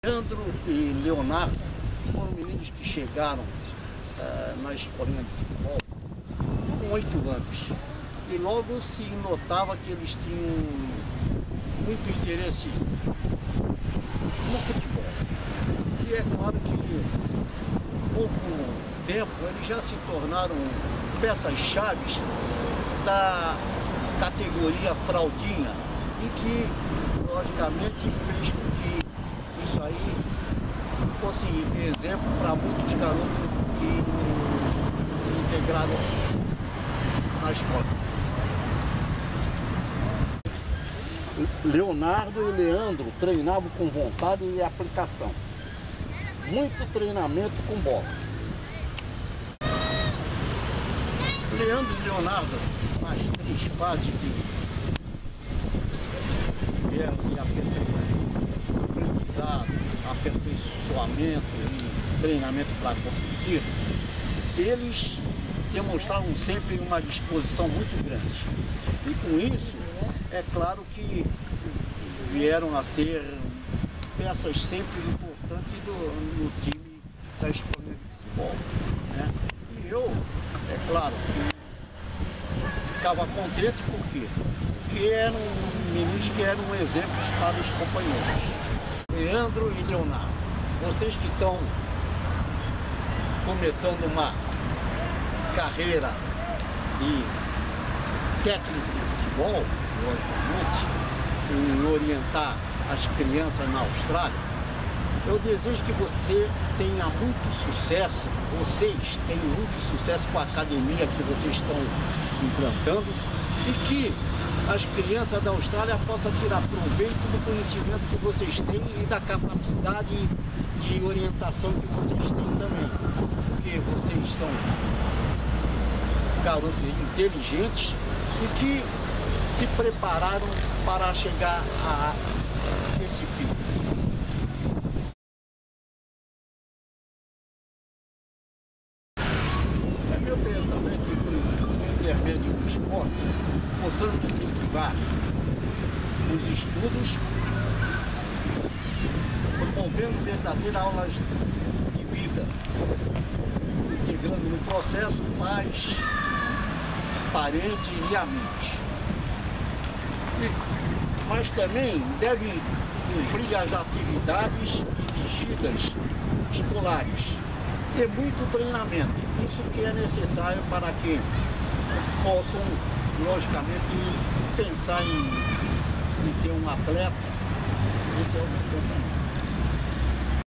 Leandro e Leonardo foram meninos que chegaram na escolinha de futebol com 8 anos. E logo se notava que eles tinham muito interesse no futebol. E é claro que, em pouco tempo, eles já se tornaram peças-chaves da categoria fraldinha, e que, logicamente, fez com que isso aí fosse exemplo para muitos garotos que se integraram na escola. Leonardo e Leandro treinavam com vontade e aplicação. Muito treinamento com bola. Leandro e Leonardo, nas 3 fases de aprendizado, aperfeiçoamento e treinamento para competir, eles demonstraram sempre uma disposição muito grande. E com isso, é claro que vieram a ser peças sempre importantes no time da escola de futebol, né? E eu, é claro, ficava contente porque eram meninos que eram exemplos para os companheiros. Leandro e Leonardo, vocês que estão começando uma carreira de técnico de futebol, logicamente, em orientar as crianças na Austrália, eu desejo que você tenha muito sucesso, vocês tenham muito sucesso com a academia que vocês estão implantando, e que as crianças da Austrália possam tirar proveito do conhecimento que vocês têm e da capacidade de orientação que vocês têm também. Porque vocês são garotos inteligentes e que se prepararam para chegar a esse fim. É meu pensamento que por intermédio do esporte possamos incentivar os estudos, promovendo verdadeiras aulas de vida, integrando no processo pais, parentes e amigos. Mas também devem cumprir as atividades exigidas escolares e muito treinamento. Isso que é necessário para que possam, logicamente, pensar em ser um atleta. Esse é o meu pensamento.